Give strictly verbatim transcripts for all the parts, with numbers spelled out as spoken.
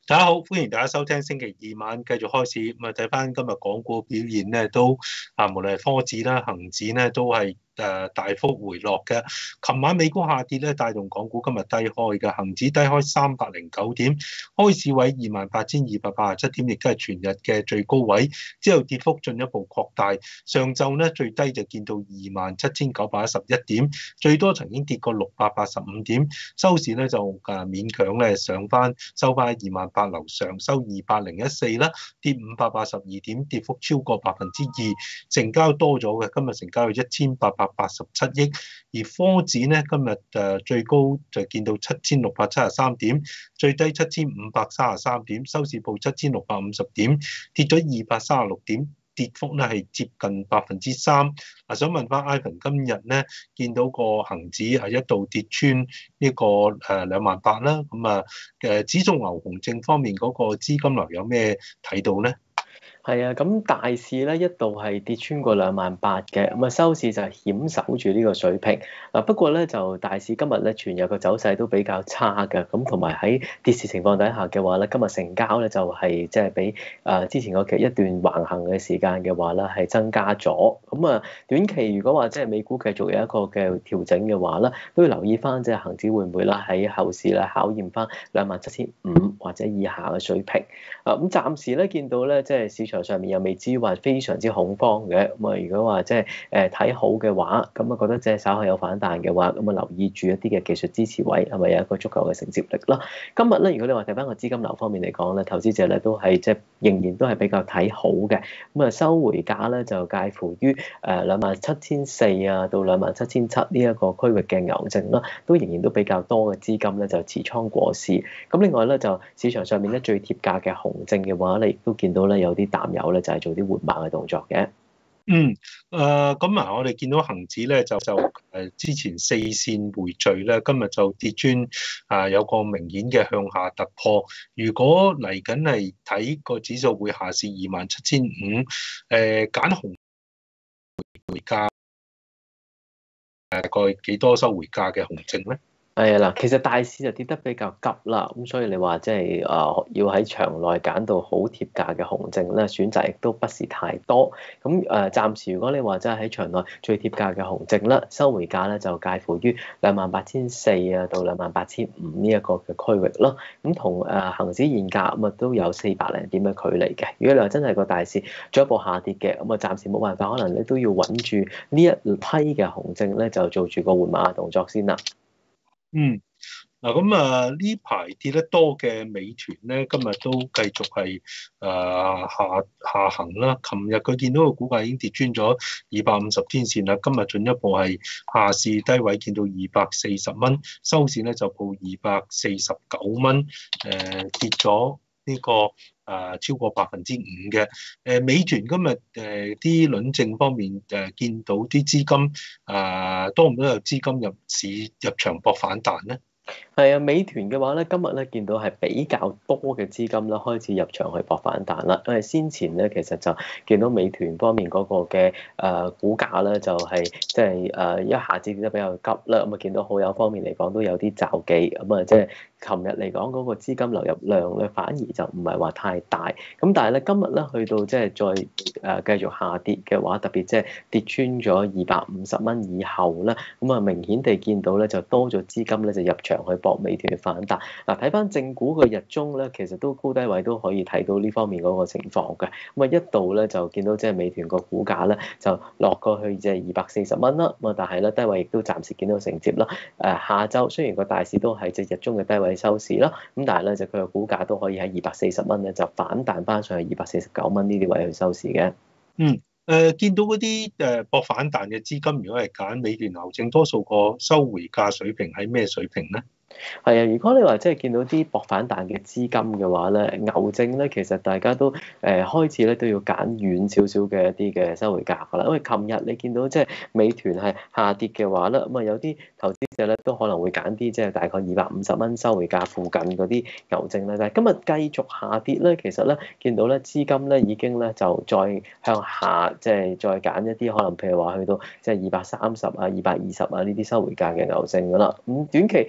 大家好，歡迎大家收聽星期二晚繼續開市。咁啊，睇翻今日港股表現咧，都啊，無論係科指啦、恒指咧，都係誒大幅回落嘅。琴晚美股下跌咧，帶動港股今日低開嘅，恒指低開三百零九點，開市位二萬八千二百八十七點，亦都係全日嘅最高位。之後跌幅進一步擴大，上晝咧最低就見到二萬七千九百一十一點，最多曾經跌過六百八十五點，收市咧就誒勉強咧上翻收翻二萬八樓上，收二百零一四啦，跌五百八十二點，跌幅超過百分之二，成交多咗嘅，今日成交有一千八百八十七億，而科指咧今日誒最高就見到七千六百七十三點，最低七千五百三十三點，收市報七千六百五十點，跌咗二百三十六點。跌幅咧係接近百分之三。嗱，想問翻 Ivan，今日咧見到個恒指係一度跌穿呢個誒兩萬八啦，咁啊誒指數牛熊證方面嗰個資金流有咩睇到咧？ 係啊，咁大市咧一度係跌穿過兩萬八嘅，咁啊收市就係險守住呢個水平。嗱，不過咧就大市今日咧全日嘅走勢都比較差嘅，咁同埋喺跌市情況底下嘅話咧，今日成交咧就係即係比誒之前嗰期一段橫行嘅時間嘅話咧係增加咗。咁啊短期如果話即係美股繼續有一個嘅調整嘅話咧，都要留意翻即係恆指會唔會啦喺後市咧考驗翻兩萬七千五或者以下嘅水平。啊咁暫時咧見到咧即係市場上面又未至於話非常之恐慌嘅，咁啊如果話即係誒睇好嘅話，咁啊覺得即係稍後有反彈嘅話，咁啊留意住一啲嘅技術支持位係咪有一個足夠嘅承接力啦。今日咧如果你話睇翻個資金流方面嚟講咧，投資者咧都係即係仍然都係比較睇好嘅，咁啊收回價咧就介乎於誒兩萬七千四啊到兩萬七千七呢一個區域嘅牛證啦，都仍然都比較多嘅資金咧就持倉過市。咁另外咧就市場上面咧最貼價嘅紅證嘅話，你亦都見到咧有啲淡友咧就係做啲換馬嘅動作嘅。 嗯，誒咁啊，我哋見到恒指咧就就誒之前四線匯聚咧，今日就跌穿啊，有個明顯嘅向下突破。如果嚟緊係睇個指數會下試二萬七千五，誒揀紅回價大概幾多收回價嘅紅證咧？ 係啊，嗱，其實大市就跌得比較急啦，咁所以你話即係誒要喺場內揀到好貼價嘅紅證咧，選擇亦都不是太多。咁誒暫時如果你話真係喺場內最貼價嘅紅證啦，收回價咧就介乎於兩萬八千四啊到兩萬八千五呢一個嘅區域咯。咁同誒恆指現價咁啊都有四百零點嘅距離嘅。如果你話真係個大市進一步下跌嘅，咁啊暫時冇辦法，可能你都要穩住呢一批嘅紅證咧，就做住個換馬嘅動作先啦。 嗯，嗱咁啊，呢排跌得多嘅美團咧，今日都繼續係誒、呃、下下行啦。琴日佢見到個股價已經跌穿咗二百五十天線啦，今日進一步係下試低位，見到二百四十蚊，收市咧就報二百四十九蚊，誒、呃、跌咗呢、這個誒、呃、超過百分之五嘅。誒、呃、美團今日誒啲輪證方面誒、呃、見到啲資金誒、呃、多唔多有資金入市入場博反彈咧？ 係啊，美團嘅話咧，今日咧見到係比較多嘅資金咧開始入場去搏反彈啦。因為先前咧其實就見到美團方面嗰個嘅誒股價咧就係即係誒一下子跌得比較急啦。咁啊見到好友方面嚟講都有啲驟忌，咁啊即係琴日嚟講嗰個資金流入量咧反而就唔係話太大。咁但係咧今日咧去到即係再誒繼續下跌嘅話，特別即係跌穿咗二百五十蚊以後咧，咁啊明顯地見到咧就多咗資金咧就入場去博美團嘅反彈。嗱，睇翻正股嘅日中咧，其實都高低位都可以睇到呢方面嗰個情況嘅。咁啊一度咧就見到即係美團個股價咧就落過去即係二百四十蚊啦。咁啊但係咧低位亦都暫時見到承接啦。誒下晝雖然個大市都係即係日中嘅低位收市啦，咁但係咧就佢個股價都可以喺二百四十蚊咧就反彈翻上去二百四十九蚊呢啲位去收市嘅。 嗯。誒、呃、見到嗰啲誒博反彈嘅資金，如果係揀美團牛證，多數個收回價水平喺咩水平咧？ 係啊，如果你話即係見到啲博反彈嘅資金嘅話咧，牛證咧其實大家都誒、呃、開始咧都要揀遠少少嘅一啲嘅收回價㗎啦。因為琴日你見到即係美團係下跌嘅話咧，咁啊有啲投資者咧都可能會揀啲即係大概二百五十蚊收回價附近嗰啲牛證咧。但係今日繼續下跌咧，其實咧見到咧資金咧已經咧就再向下即係再揀一啲可能譬如話去到即係二百三十啊、二百二十啊呢啲收回價嘅牛證㗎啦。咁短期跌得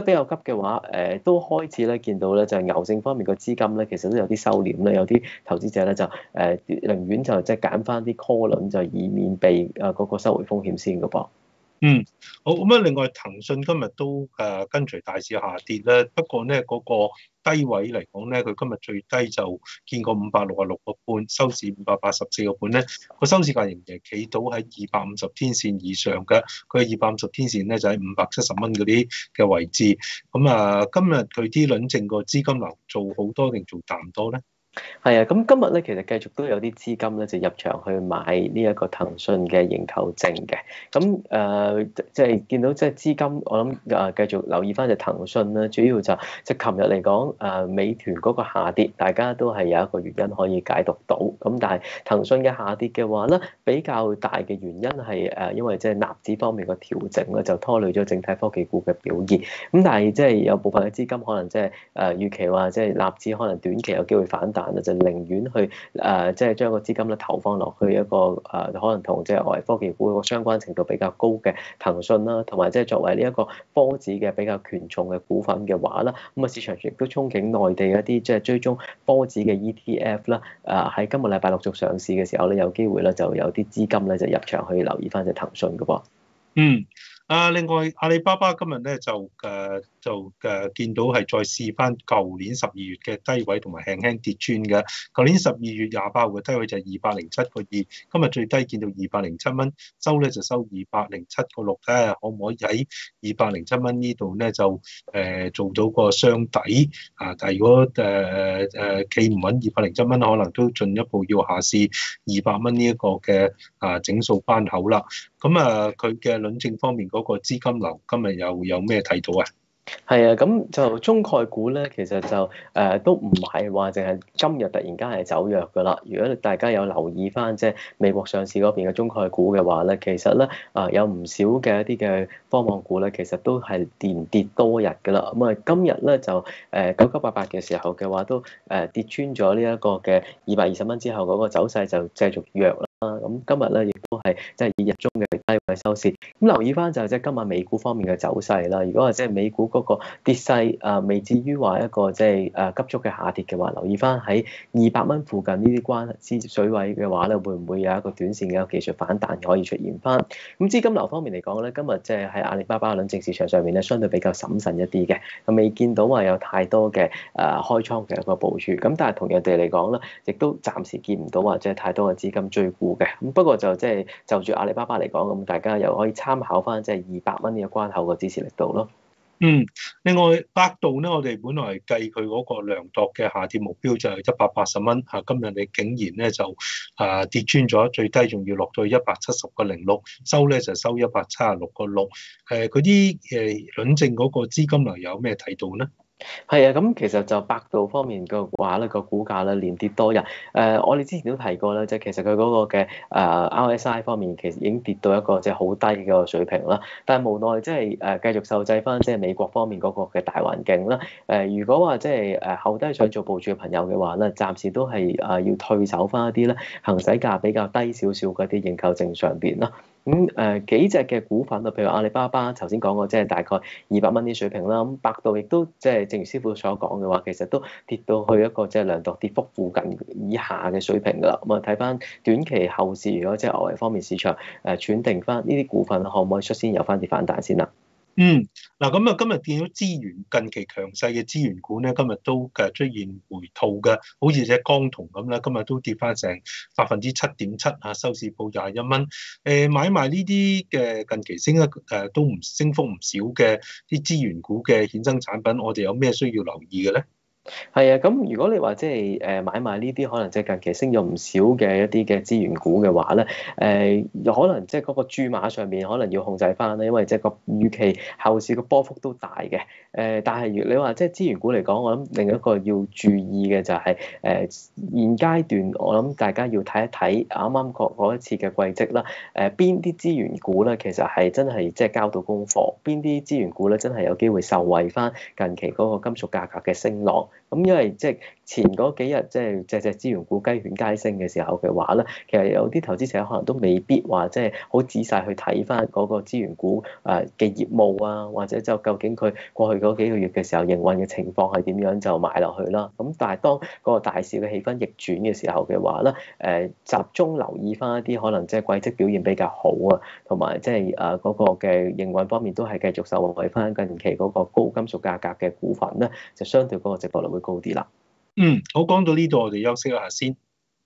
比較急嘅話，誒、呃、都開始咧見到咧就係牛證方面個資金咧其實都有啲收斂咧，有啲投資者咧就誒、呃、寧願就即係揀翻啲 call 輪，就以免被誒嗰個收回風險先嘅噃。 嗯，好咁啊！另外，騰訊今日都誒跟隨大市下跌咧，不過咧嗰個低位嚟講咧，佢今日最低就見過五百六十六個半，收市五百八十四個半咧，個收市價仍然企到喺二百五十天線以上嘅，佢係二百五十天線咧就喺五百七十蚊嗰啲嘅位置。咁啊，今日佢啲輪證個資金流做好多定做淡多咧？ 係啊，咁今日咧其實繼續都有啲資金咧就入場去買呢一個騰訊嘅認購證嘅，咁誒即係見到即係資金，我諗誒繼續留意翻隻騰訊啦，主要就即係琴日嚟講誒美團嗰個下跌，大家都係有一個原因可以解讀到，咁但係騰訊嘅下跌嘅話咧，比較大嘅原因係誒因為即係納指方面嘅調整咧，就拖累咗整體科技股嘅表現，咁但係即係有部分嘅資金可能即係誒預期話即係納指可能短期有機會反彈。就寧願去誒，即係將個資金咧投放落去一個誒、呃，可能同即係外科技股個相關程度比較高嘅騰訊啦，同埋即係作為呢一個科指嘅比較權重嘅股份嘅話啦，咁啊市場亦都憧憬內地一啲即係追蹤科指嘅 E T F 啦，誒喺今個禮拜陸續上市嘅時候咧，有機會咧就有啲資金咧就入場去留意翻隻騰訊嘅噃。 嗯。啊，另外阿里巴巴今日咧就誒、呃、就誒、呃、見到係再試翻舊年十二月嘅低位，同埋輕輕跌穿嘅。舊年十二月廿八號嘅低位就係二百零七個二，今日最低見到二百零七蚊，收咧就收二百零七個六，睇下可唔可以喺二百零七蚊呢度咧就誒、呃、做到個雙底啊！但係如果誒誒誒企唔穩二百零七蚊，可能都進一步要下試二百蚊呢一個嘅啊整數關口啦。咁啊，佢嘅輪證方面嗰個資金流今日又有咩睇到啊？ 係啊，咁就中概股咧，其實就誒、呃、都唔係話淨係今日突然間係走弱㗎啦。如果大家有留意翻即係美國上市嗰邊嘅中概股嘅話咧，其實咧啊、呃、有唔少嘅一啲嘅科網股咧，其實都係連跌多日㗎啦。咁啊今日咧就誒九九八八嘅時候嘅話都誒跌穿咗呢一個嘅二百二十蚊之後，嗰個走勢就繼續弱啦。咁今日咧亦都係即係以日中嘅低位收市。咁留意翻就係即係今日美股方面嘅走勢啦。如果話即係美股嗰個跌勢啊，未至於話一個即係誒急速嘅下跌嘅話，留意翻喺二百蚊附近呢啲關支水位嘅話咧，會唔會有一個短線嘅技術反彈可以出現翻？咁資金流方面嚟講咧，今日即係喺阿里巴巴輪證市場上面咧，相對比較審慎一啲嘅，未見到話有太多嘅誒開倉嘅一個部署。咁但係同樣地嚟講咧，亦都暫時見唔到話即係太多嘅資金追沽嘅。咁不過就即係就住阿里巴巴嚟講，咁大家又可以參考翻即係二百蚊呢個關口嘅支持力度咯。 嗯，另外百度咧，我哋本來計佢嗰個量度嘅下跌目標就係一百八十蚊，嚇今日你竟然咧就啊跌穿咗，最低仲要落到一百七十個零六，收咧就收一百七十六個六。誒，嗰啲誒輪證嗰個資金流有咩睇到咧？ 係啊，咁其實就百度方面嘅話咧，個股價咧連跌多日。誒、呃，我哋之前都提過咧，即係其實佢嗰個嘅誒 R S I 方面其實已經跌到一個即係好低嘅個水平啦。但係無奈即係誒繼續受制翻即係美國方面嗰個嘅大環境啦。誒、呃，如果話即係誒後低想做部署嘅朋友嘅話咧，暫時都係誒要退守翻一啲咧行使價比較低少少嗰啲認購證上邊啦。咁誒、呃、幾隻嘅股份啊，譬如阿里巴巴頭先講過，即係大概二百蚊啲水平啦。咁百度亦都即係正如師傅所講嘅話，其實都跌到去一個即係量度跌幅附近以下嘅水平㗎啦。咁啊睇翻短期後市，如果即係外圍方面市場誒轉定翻呢啲股份，可唔可以率先有翻啲反彈先啦？ 嗯，嗱咁啊，今日見到資源近期強勢嘅資源股咧，今日都嘅出現回吐嘅，好似隻江銅咁啦，今日都跌翻成百分之七點七啊，收市報廿一蚊。誒買賣呢啲嘅近期升得誒都唔升幅唔少嘅啲資源股嘅衍生產品，我哋有咩需要留意嘅咧？ 係啊，咁如果你話即係誒買賣呢啲可能即係近期升咗唔少嘅一啲嘅資源股嘅話咧，誒、呃、有可能即係嗰個注碼上面可能要控制翻啦，因為即係個預期後市個波幅都大嘅。誒、呃，但係如你話即係資源股嚟講，我諗另一個要注意嘅就係、是、誒、呃、現階段我諗大家要睇一睇啱啱嗰一次嘅季績啦。誒邊啲資源股咧其實係真係即係交到功課，邊啲資源股咧真係有機會受惠翻近期嗰個金屬價格嘅升浪。 咁因為即係前嗰幾日即係隻隻資源股雞犬皆升嘅時候嘅話咧，其實有啲投資者可能都未必話即係好仔細去睇翻嗰個資源股誒嘅業務啊，或者就究竟佢過去嗰幾個月嘅時候營運嘅情況係點樣就買落去啦。咁但係當嗰個大市嘅氣氛逆轉嘅時候嘅話咧，誒集中留意翻一啲可能即係季績表現比較好啊，同埋即係誒嗰個嘅營運方面都係繼續受惠翻近期嗰個高金屬價格嘅股份咧，就相對嗰個值博率會高啲啦。 嗯，好，講到呢度，我哋休息一下先。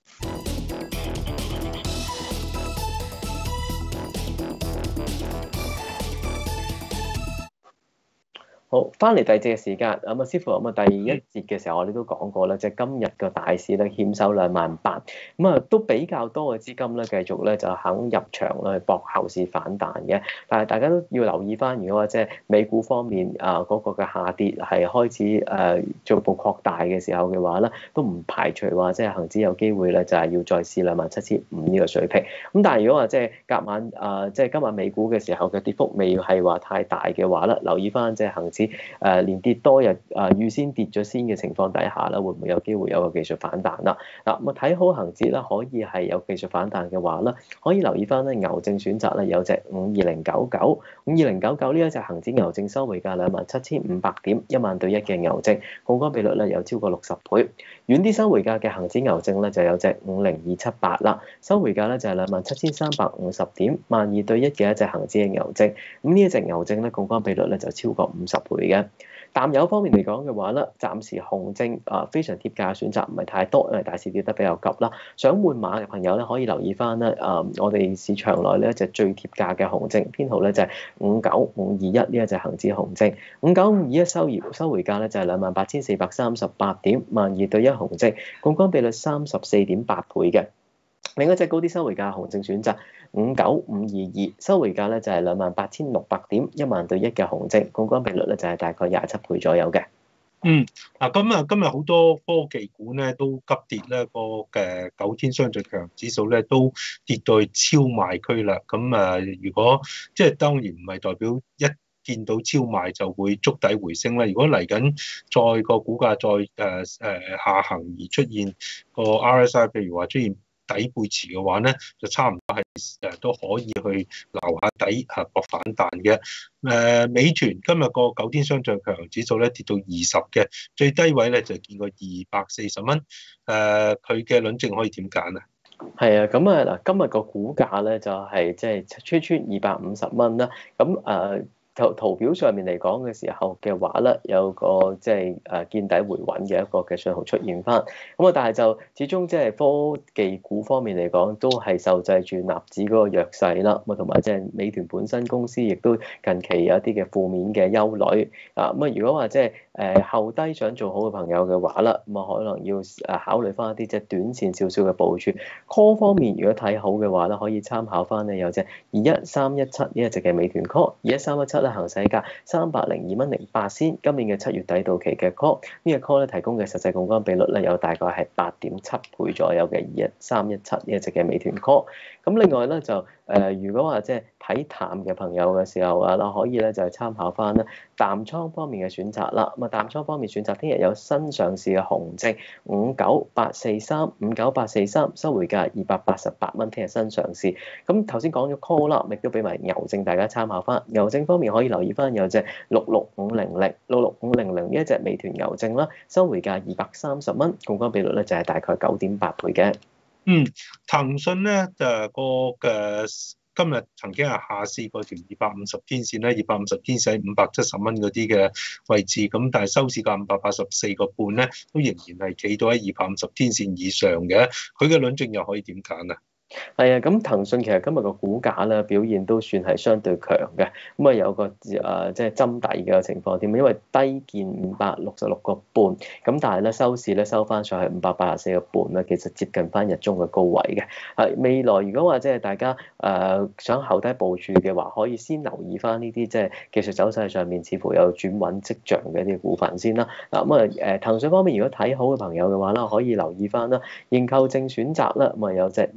好，翻嚟第二節嘅時間，咁啊，師傅咁啊，第一節嘅時候我哋都講過啦，即係今日個大市咧險守兩萬八，咁啊都比較多嘅資金咧繼續咧就肯入場咧去搏後市反彈嘅，但係大家都要留意翻，如果話即係美股方面啊嗰個嘅下跌係開始誒逐步擴大嘅時候嘅話咧，都唔排除話即係恆指有機會咧就係要再試兩萬七千五呢個水平。咁但係如果話即係隔晚啊即係今日美股嘅時候嘅跌幅未係話太大嘅話咧，留意翻即係恆指。誒連跌多日，誒預先跌咗先嘅情況底下咧，會唔會有機會有個技術反彈啦？嗱，咁睇好恆指咧，可以係有技術反彈嘅話咧，可以留意翻咧牛證選擇咧有隻五二零九九，五二零九九呢一隻恆指牛證收回價兩萬七千五百點，一萬對一嘅牛證，槓桿比率咧有超過六十倍。遠啲收回價嘅恆指牛證咧就有隻五零二七八啦，收回價咧就係兩萬七千三百五十點，萬二對一嘅一隻恆指嘅牛證，咁呢一隻牛證咧槓桿比率咧就超過五十倍嘅。淡友方面嚟講嘅話咧，暫時紅證啊非常貼價嘅選擇唔係太多，因為大市跌得比較急啦。想換馬嘅朋友咧，可以留意翻咧啊，我哋市場內呢一隻最貼價嘅紅證，編號咧就係五九五二一呢一隻恆指紅證，五九五二一收回收回價咧就係兩萬八千四百三十八點，萬二對一紅證，槓桿比率三十四點八倍嘅。另一隻高啲收回價紅證選擇五九五二二，收回價咧就係兩萬八千六百點，一萬對一嘅紅證，槓桿比率咧就係大概廿七倍左右嘅。 嗯，嗱咁啊，今日好多科技股咧都急跌咧，個嘅九天相對強指數咧都跌到去超賣區啦。咁啊，如果即係當然唔係代表一見到超賣就會築底回升啦。如果嚟緊再個股價再誒誒下行而出現個 R S I， 譬如話出現底背馳嘅話咧，就差唔多係誒都可以去留下底嚇搏反彈嘅。誒美團今日個九天相對強指數咧跌到二十嘅，最低位咧就見過二百四十蚊。誒佢嘅輪證可以點揀啊？ 係啊，咁啊嗱，今日個股價咧就係即係穿穿二百五十蚊啦。咁誒。圖圖表上面嚟講嘅時候嘅話咧，有個即係誒見底回穩嘅一個嘅信號出現翻。咁啊，但係就始終即係科技股方面嚟講，都係受制住納指嗰個弱勢啦。咁啊，同埋即係美團本身公司亦都近期有一啲嘅負面嘅憂慮啊。咁啊，如果話即係誒後低想做好嘅朋友嘅話啦，咁啊可能要誒考慮翻一啲即係短線少少嘅部署。call 方面如果睇好嘅話咧，可以參考翻咧有隻二一三一七呢一隻嘅美團 call， 二一三一七咧行使價三百零二蚊零八仙，今年嘅七月底到期嘅 call， 呢個 call 咧提供嘅實際槓桿比率咧有大概係八點七倍左右嘅二一三一七呢一隻嘅美團 call。咁另外咧就誒、呃，如果話即係睇淡嘅朋友嘅時候啊，啦可以咧就係參考翻咧淡倉方面嘅選擇啦。咁啊淡倉方面選擇，聽日有新上市嘅紅證五九八四三，五九八四三收回價二百八十八蚊，聽日新上市。咁頭先講咗 call 啦，亦都俾埋牛證大家參考翻。牛證方面可以留意翻有隻六六五零零六六五零零呢一隻美團牛證啦，收回價二百三十蚊，槓桿比率咧就係大概九點八倍嘅。 嗯，騰訊咧就個嘅今日曾經係下試過條二百五十天線咧，二百五十天線五百七十蚊嗰啲嘅位置，咁但係收市價五百八十四個半咧，都仍然係企到喺二百五十天線以上嘅。佢嘅輪證又可以點揀啊？ 係啊，咁騰訊其實今日個股價咧表現都算係相對強嘅，咁啊有個誒即係針底嘅情況添，因為低見五百六十六個半，咁但係咧收市咧收翻上去五百八十四個半咧，其實接近翻日中嘅高位嘅。係未來如果話即係大家誒想後低部署嘅話，可以先留意翻呢啲即係技術走勢上面似乎有轉穩跡象嘅一啲股份先啦。嗱咁啊誒騰訊方面如果睇好嘅朋友嘅話啦，可以留意翻啦認購證選擇啦，咁啊有隻一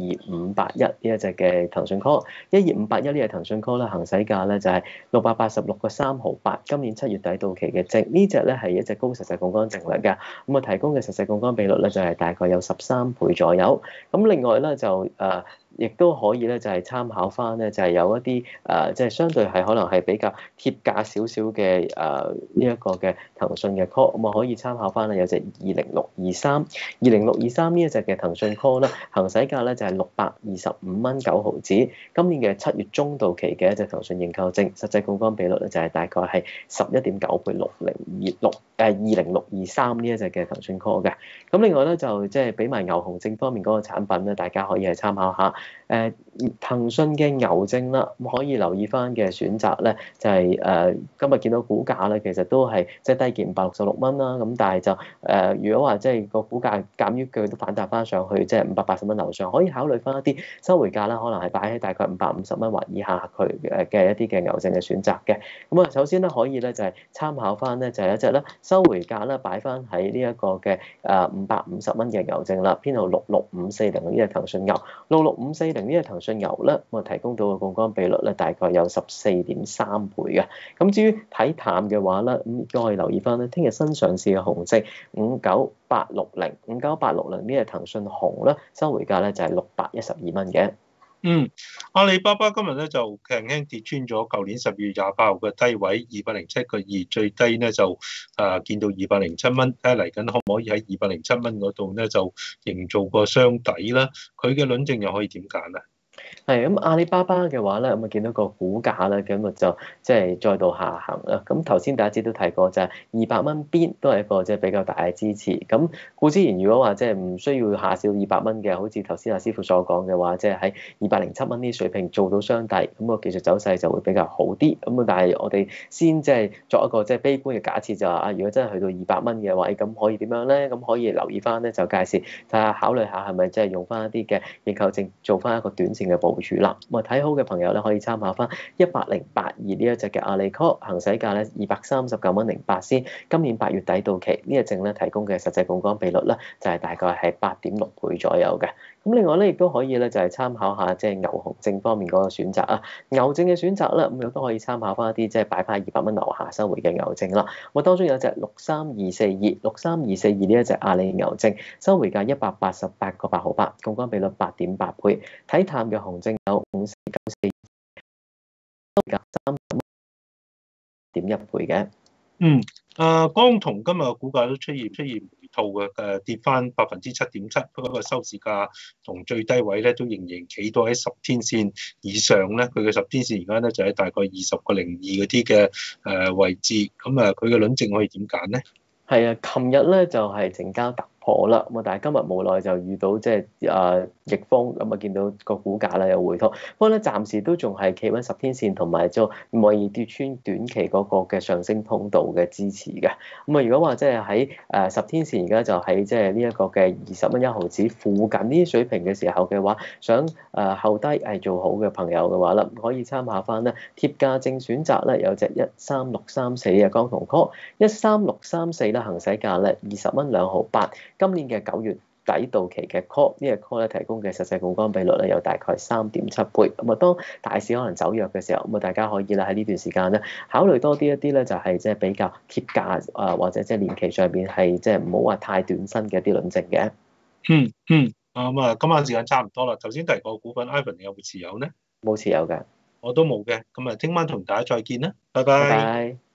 二五八一呢一隻嘅騰訊 call，一二五八一呢隻騰訊 call 咧，行使價咧就係六百八十六個三毫八，今年七月底到期嘅證，呢隻咧係一隻高實際槓桿淨率嘅，咁啊提供嘅實際槓桿比率咧就係大概有十三倍左右，咁另外咧就誒。呃亦都可以咧，就係參考翻咧，就係有一啲誒，即係相對係可能係比較貼價少少嘅誒呢一個嘅騰訊嘅 call，咁啊可以參考翻咧，有隻二零六二三，二零六二三呢一隻嘅騰訊 call 咧，行使價咧就係六百二十五蚊九毫子，今年嘅七月中到期嘅一隻騰訊認購證，實際槓桿比率咧就係大概係十一點九倍六零二六誒二零六二三呢一隻嘅騰訊 call 嘅，咁另外咧就即係俾埋牛熊證方面嗰個產品咧，大家可以係參考下。誒騰訊嘅牛證啦，咁可以留意翻嘅選擇咧，就係、是、誒、呃、今日見到股價咧，其實都係即係低見五百六十六蚊啦。咁但係就誒、呃，如果話即係個股價鑑於佢都反彈翻上去，即係五百八十蚊樓上，可以考慮翻一啲收回價啦，可能係擺喺大概五百五十蚊或以下佢誒嘅一啲嘅牛證嘅選擇嘅。咁啊，首先咧可以咧就係、是、參考翻咧就係、是、一隻咧收回價咧擺翻喺呢一個嘅誒五百五十蚊嘅牛證啦，編號六六五四零呢隻騰訊牛，六六五四零。呢個騰訊牛咧，咁啊提供到嘅槓桿比率咧，大概有十四點三倍嘅。咁至於睇淡嘅話咧，咁亦都可以留意翻咧，聽日新上市嘅紅證五九八六零，五九八六零呢個騰訊紅咧，收回價咧就係六百一十二蚊嘅。 嗯，阿里巴巴今日咧就輕輕跌穿咗舊年十二月廿八號嘅低位二百零七個二，最低咧就啊見到二百零七蚊，睇下嚟緊可唔可以喺二百零七蚊嗰度咧就營造個雙底啦。佢嘅輪證又可以點揀啊？ 係咁，阿里巴巴嘅話咧，咁啊見到個股價咧，咁啊就即係再度下行啦。咁頭先第一節都提過，就係二百蚊邊都係一個即係比較大嘅支持。咁固之然，如果話即係唔需要下少二百蚊嘅，好似頭先阿師傅所講嘅話，即係喺二百零七蚊呢水平做到雙底，咁個技術走勢就會比較好啲。咁啊，但係我哋先即係作一個即係悲觀嘅假設，就話啊，如果真係去到二百蚊嘅話，咁可以點樣咧？咁可以留意翻咧，就介紹睇下考慮下係咪即係用翻一啲嘅認購證做翻一個短線嘅部署啦。咁啊睇好嘅朋友咧，可以參考翻一百零八二呢一隻嘅阿里 call， 行使價咧二百三十九蚊零八先，今年八月底到期，呢隻證咧提供嘅實際槓桿比率咧就係大概係八點六倍左右嘅。咁另外咧亦都可以咧就係參考下即係牛熊證方面嗰個選擇啊，牛證嘅選擇咧咁亦都可以參考翻一啲即係擺翻二百蚊樓下收回嘅牛證啦。咁當中有隻六三二四二，六三二四二呢一隻阿里牛證，收回價一百八十八個八毫八，槓桿比率八點八倍。睇淡嘅熊證有五四九四，收回價三十蚊點一倍嘅。 嗯，啊，江銅今日嘅股價都出現出現回吐嘅，誒跌翻百分之七點七，不過個收市價同最低位咧都仍然企到喺十天線以上咧，佢嘅十天線而家咧就喺大概二十個零二嗰啲嘅誒位置，咁啊佢嘅輪證可以點揀咧？ 係啊，琴日咧就係成交突破啦，咁啊但係今日無奈就遇到即係誒逆風，咁啊見到個股價咧有回吐，不過咧暫時都仲係企穩十天線同埋就唔可以跌穿短期嗰個嘅上升通道嘅支持嘅。咁啊如果話即係喺誒十天線而家就喺即係呢一個嘅二十蚊一毫子附近呢啲水平嘅時候嘅話，想誒後低係做好嘅朋友嘅話啦，可以參考翻咧貼價證選擇咧有隻一三六三四嘅江銅 call， 一三六三四咧行使價咧二十蚊兩毫八。今年嘅九月底到期嘅 call， 呢個 call 咧提供嘅實際槓桿比率咧有大概三點七倍。咁啊，當大市可能走弱嘅時候，咁啊大家可以咧喺呢段時間咧考慮多啲一啲咧就係即係比較貼價啊，或者即係年期上邊係即係唔好話太短身嘅一啲輪證嘅。 嗯嗯，咁啊今晚時間差唔多啦。頭先提過股份 ，Ivan 你有冇持有呢？ 冇持有㗎。 我都冇嘅，咁啊聽晚同大家再見啦，拜拜拜。 拜。